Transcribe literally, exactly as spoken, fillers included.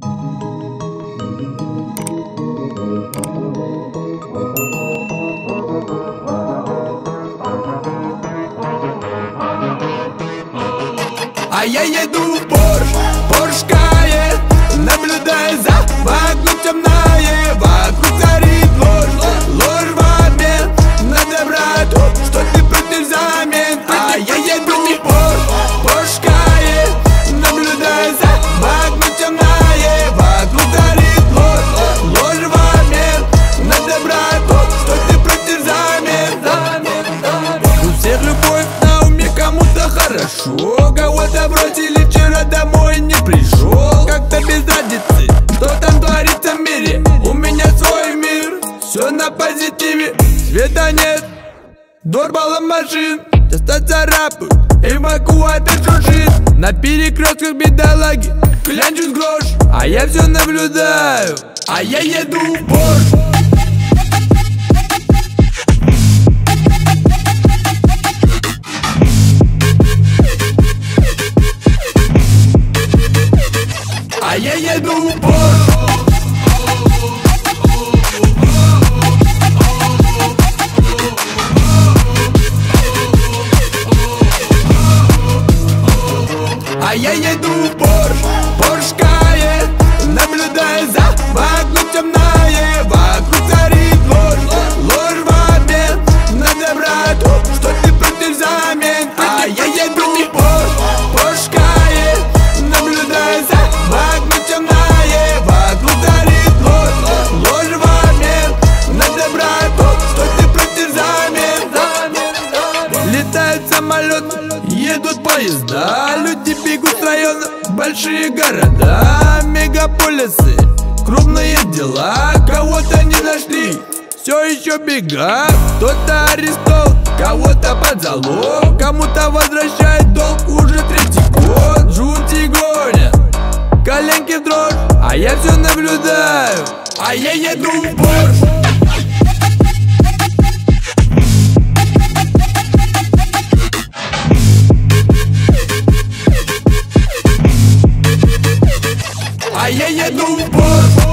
А я еду в Порш, Порш Кайен, наблюдая за вокруг темное, вокруг царит ложь, ложь в обмен на доброту, что ты против замен. А я еду в Порш, Порш Кайен, наблюдая за вокруг темное, вокруг царит ложь, ложь в обмен на доброту, что ты против замен. У всех любовь на уме, кому-то хорошо, кого-то бросили, вчера домой не пришел. Как-то без разницы, что там творится в мире. У меня свой мир, все на позитиве. Света нет, дорбала машин, часто царапают, эвакуатор шуршит. На перекрестках бедолаги клянчут грош, а я все наблюдаю, а я еду в Порш. А я еду в Порш. А я еду в Порш, Порш Кайен, наблюдая за вокруг темное, вокруг царит ложь, ложь в обмен на доброту, что ты против замен. А я еду в Порш, Порш Кайен, наблюдая за вокруг темное, вокруг царит ложь, ложь в обмен на доброту, что ты против замен. Летают самолеты, едут поезда, люди бегут с района, большие города, мегаполисы, крупные дела. Кого-то не нашли, все еще бегат, кто-то арестован, кого-то под залог, кому-то возвращает долг уже третий год. Жути гонят, коленки в дрожь, а я все наблюдаю, а я еду в Порш. А я еду в Порш.